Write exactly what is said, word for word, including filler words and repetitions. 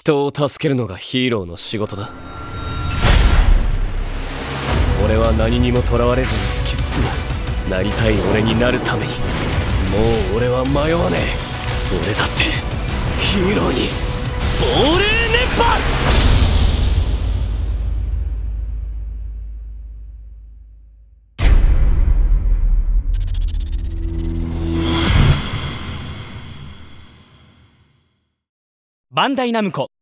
人を助けるのがヒーローの仕事だ。俺は何にもとらわれずに突き進む。なりたい俺になるために。もう俺は迷わねえ。俺だってヒーローに亡霊熱波。 バンダイナムコ